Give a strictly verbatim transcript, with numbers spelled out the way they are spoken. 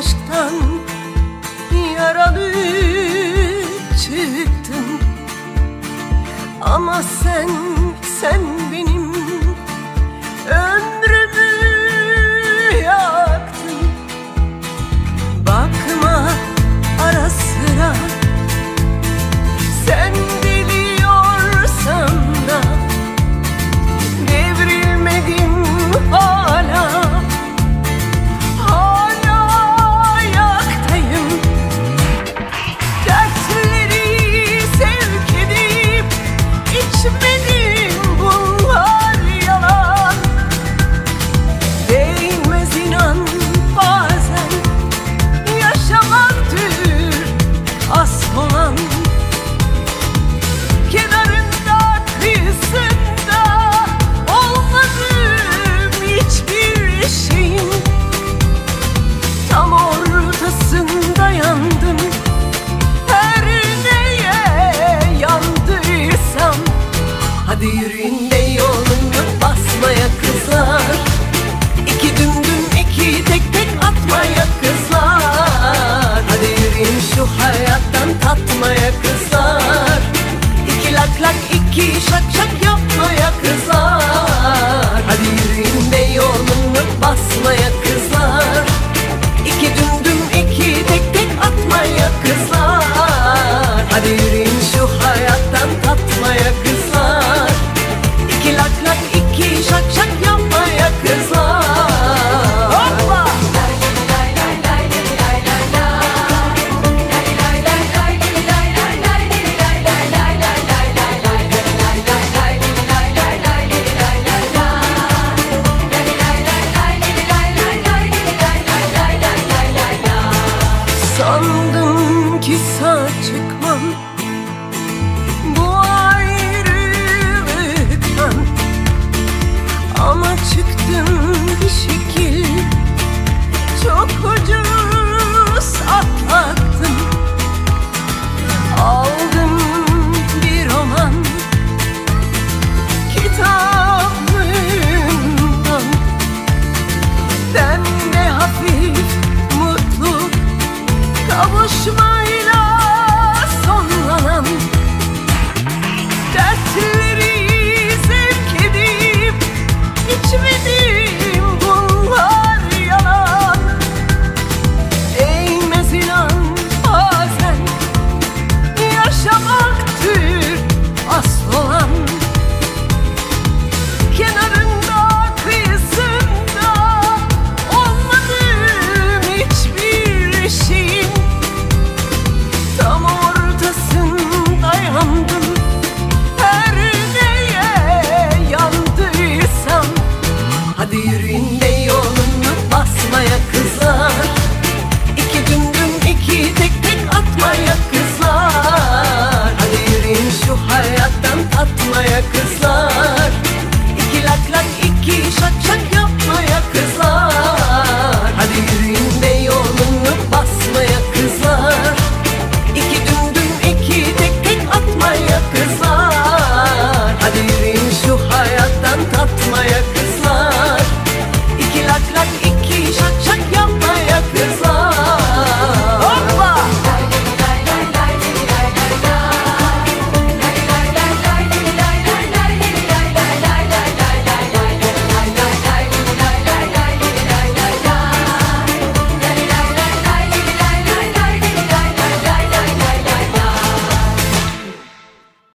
aşktan yaralı çıktım. Ama sen, sen benim ömrümü yaktın. Bakma ara sıra, sen biliyorsan da devrilmedim hala. Hala ayaktayım. Dertleri sevk edip içmedim, bunlar yalan. Değmez inan bazen, yaşamaktır asıl olan. Kenarında kıyısında olmadım hiçbir şeyin. Tam ortasında yandım, her neye yandıysam. Hadi yürüyün de yolunu basmaya kızlar. İki dümdüm iki tek tek atmaya kızlar. Hadi yürüyün şu hayattan tatmaya kızlar. İki lak lak iki şak şak yapmaya kızlar. Hadi yürüyün de yolunu basmaya kızlar. İki dümdüm iki tek tek atmaya kızlar. Hadi yürüyün şu hayattan tatmaya kızlar. İki lak lak iki şak şak yapmaya kızlar. Hoppa! Sandım ki sağ çıkmam bu ayrılıktan, ama çıktım bir şekil, çok ucuz atlattım. Aldım bir roman kitaplığından, ben de hafif mutlu kavuşmayla sonlanan. Dertleri zevk edip içmedim, bunlar yalan. Eğmez inan bazen, yaşamaktır asıl olan. Kenarında kıyısında olmadım hiçbir şeyin. Tam ortasında yandım, her neye yandıysam. Hadi yürüyün de yolunu basmaya kızlar. İki dümdüm iki tek tek atmaya kızlar. Hadi yürüyün şu hayattan tatmaya kızlar.